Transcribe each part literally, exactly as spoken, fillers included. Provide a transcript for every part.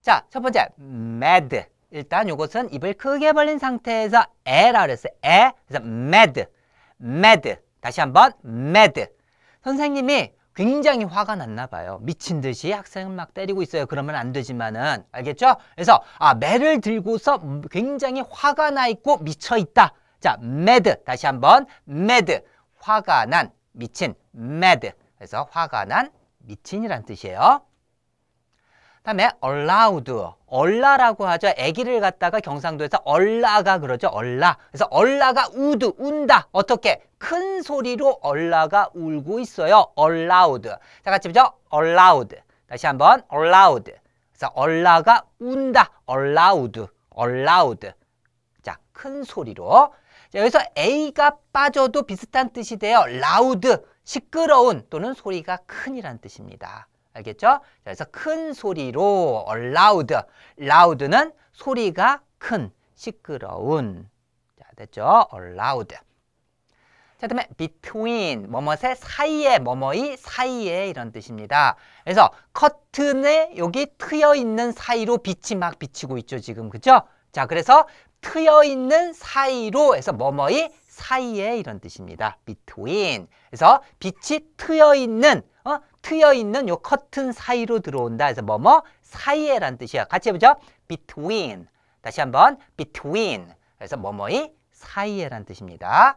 자, 첫 번째 mad. 일단 이것은 입을 크게 벌린 상태에서 에라 그랬어요. 에. 그래서 mad. mad. 다시 한번 mad. 선생님이 굉장히 화가 났나 봐요. 미친 듯이 학생을 막 때리고 있어요. 그러면 안 되지만은 알겠죠? 그래서 아, 매를 들고서 굉장히 화가 나 있고 미쳐 있다. 자, mad. 다시 한번 mad. 화가 난, 미친, mad. 그래서 화가 난, 미친이란 뜻이에요. 다음에 allowed. 얼라라고 하죠. 아기를 갖다가 경상도에서 얼라가 그러죠. 얼라. 그래서 얼라가 우드, 운다. 어떻게? 큰 소리로 얼라가 울고 있어요. allowed. 자, 같이 보죠. allowed. 다시 한번 allowed. 그래서 얼라가 운다. allowed. allowed. 자, 큰 소리로. 자, 여기서 A가 빠져도 비슷한 뜻이 돼요. loud. 시끄러운 또는 소리가 큰이란 뜻입니다. 알겠죠? 자, 그래서 큰 소리로 loud. loud는 소리가 큰, 시끄러운. 자, 됐죠? loud. 자, 다음에 between, 뭐뭇의 사이에, 뭐뭐이 사이에 이런 뜻입니다. 그래서 커튼에 여기 트여 있는 사이로 빛이 막 비치고 있죠, 지금. 그죠? 자, 그래서 트여 있는 사이로 해서 뭐뭐이 사이에 이런 뜻입니다. between. 그래서 빛이 트여 있는 어? 트여 있는 요 커튼 사이로 들어온다. 그래서 뭐뭐 사이에란 뜻이야. 같이 해보죠. between. 다시 한번 between. 그래서 뭐뭐이 사이에란 뜻입니다.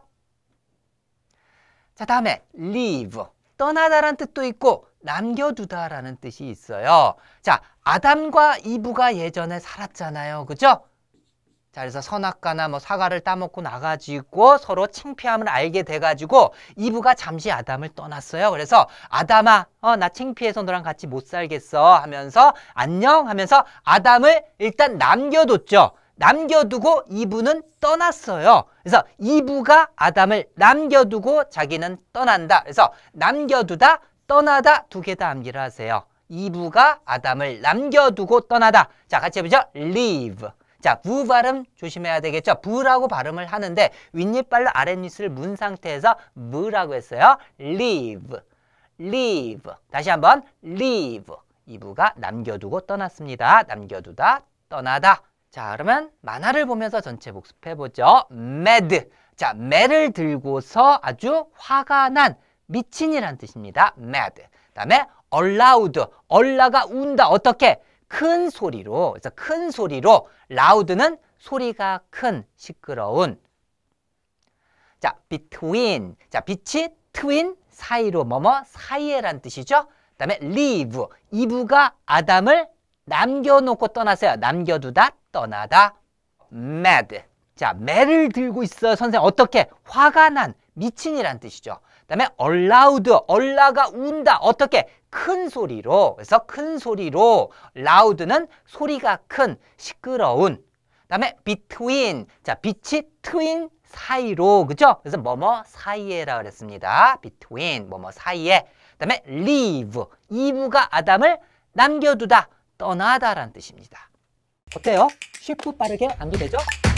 자, 다음에 leave. 떠나다라는 뜻도 있고 남겨두다라는 뜻이 있어요. 자, 아담과 이브가 예전에 살았잖아요. 그죠? 자, 그래서 선악과나 뭐 사과를 따먹고 나가지고 서로 창피함을 알게 돼가지고 이브가 잠시 아담을 떠났어요. 그래서 아담아, 어, 나 창피해서 너랑 같이 못 살겠어 하면서 안녕 하면서 아담을 일단 남겨뒀죠. 남겨두고 이브는 떠났어요. 그래서 이브가 아담을 남겨두고 자기는 떠난다. 그래서 남겨두다, 떠나다 두 개 다 암기를 하세요. 이브가 아담을 남겨두고 떠나다. 자, 같이 해보죠. leave. 자, 부 발음 조심해야 되겠죠. 부라고 발음을 하는데 윗니빨로 아랫니스를 문 상태에서 무라고 했어요. leave, leave. 다시 한번 leave. 이브가 남겨두고 떠났습니다. 남겨두다, 떠나다. 자, 그러면 만화를 보면서 전체 복습해보죠. mad. 자, mad를 들고서 아주 화가 난, 미친이란 뜻입니다. mad. 다음에 allowed. 얼라가 운다. 어떻게? 큰 소리로. 그래서 큰 소리로. loud는 소리가 큰, 시끄러운. 자, between. 자, 빛이 twin 사이로 뭐뭐 사이에란 뜻이죠. 그다음에 leave. 이브가 아담을 남겨놓고 떠났어요. 남겨두다, 떠나다. mad. 자, mad를 들고 있어요. 선생님 어떻게? 화가 난, 미친이란 뜻이죠. 그다음에 allowed. 얼라가 운다. 어떻게? 큰 소리로. 그래서 큰 소리로. loud는 소리가 큰, 시끄러운. 그다음에 between. 자, 빛이 twin 사이로. 그죠? 그래서 뭐뭐 사이에라 그랬습니다. between. 뭐뭐 사이에. 그다음에 leave. 이브가 아담을 남겨두다, 떠나다라는 뜻입니다. 어때요? 쉽고 빠르게 암기되죠?